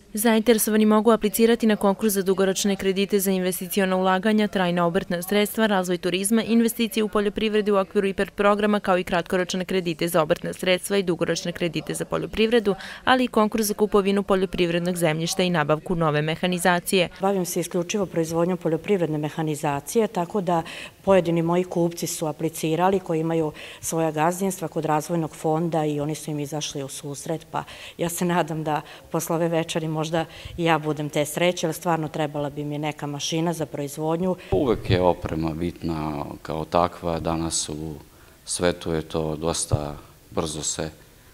Zainteresovani mogu aplicirati na konkurs za dugoročne kredite za investiciona ulaganja, trajna obrtna sredstva, razvoj turizma, investicije u poljoprivredi u okviru IPARD programa, kao i kratkoročne kredite za obrtna sredstva i dugoročne kredite za poljoprivredu, ali i konkurs za kupovinu poljoprivrednog zemljišta i nabavku nove mehanizacije. Bavim se isključivo proizvodnjom poljoprivredne mehanizacije, tako da pojedini moji kupci su aplicirali koji imaju svoja gazdinstva kod razvojnog fonda i oni su im izašli u susret, pa ja se nadam da posle ove večeri možda i ja budem te sreće, ali stvarno trebala bi mi neka mašina za proizvodnju. Uvek je oprema bitna kao takva, danas u svetu je to dosta brzo se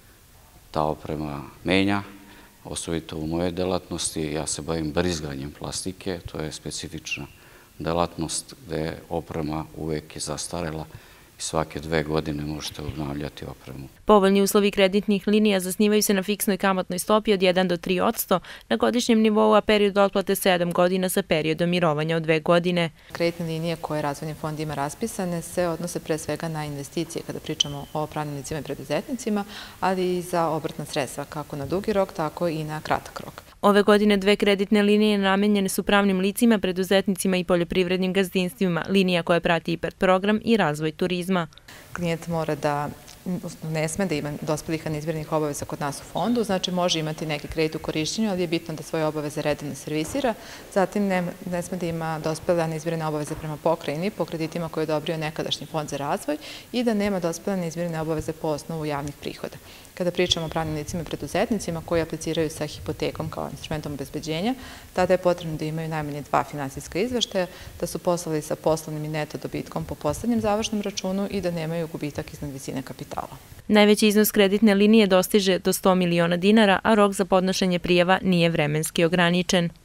ta oprema menja, osobito u mojoj delatnosti. Ja se bavim brizganjem plastike, to je specifična delatnost gde oprema uvek je zastarela i svake 2 godine možete obnavljati opremu. Povoljni uslovi kreditnih linija zasnivaju se na fiksnoj kamatnoj stopi od 1 do 3% na godišnjem nivou, a period otplate 7 godina sa periodom mirovanja od 2 godine. Kreditne linije koje Razvojni fond ima raspisane se odnose pre svega na investicije kada pričamo o pravnim licima i preduzetnicima, ali i za obrtna sredstva kako na dugi rok, tako i na kratak rok. Ove godine 2 kreditne linije namenjene su pravnim licima, preduzetnicima i poljoprivrednim gazdinstvima, linija koja prati IPARD program i razvoj turizma. Klijent mora da ne sme da ima dospelih neizmirenih obaveza kod nas u fondu, znači može imati neki kredit u korišćenju, ali je bitno da svoje obaveze redovno servisira. Zatim ne sme da ima dospele neizmirene obaveze prema pokrajini, po kreditima koje je odobrio nekadašnji fond za razvoj i da nema dospele neizmirene obaveze po osnovu javnih prihoda. Kada pričamo o pravnim licima i preduzetnicima koji apliciraju sa hipotekom kao instrumentom obezbeđenja, tada je potrebno da imaju najmanje 2 finansijska izveštaja, da su poslovali sa poslovnim i neto dobitkom po poslednjem završnom računu i da nemaju gubitak iznad visine kapitala. Najveći iznos kreditne linije dostiže do 100 miliona dinara, a rok za podnošenje prijava nije vremenski ograničen.